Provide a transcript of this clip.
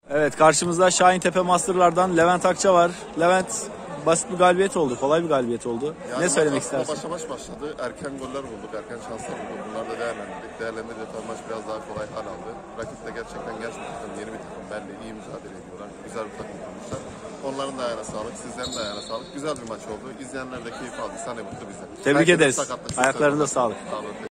Evet, karşımızda Şahintepe Master'lardan Levent Akça var. Levent, basit bir galibiyet oldu, kolay bir galibiyet oldu. Yani ne söylemek istersin? Başa baş başladı. Erken goller bulduk, erken şanslar bulduk. Bunları da değerlendirdik. Değerlendirince maç biraz daha kolay hal aldı. Rakip de gerçekten genç bir takım, yeni bir takım. Belli, iyi mücadele ediyorlar. Güzel bir takım kurmuşlar. Onların da ayağına sağlık, sizlerin de ayağına sağlık. Güzel bir maç oldu. İzleyenler de keyif aldı. Sana mutlu bize. Tebrik Herkese ederiz. sakatlıksız Ayaklarında kazandı. sağlık. Sağ olun.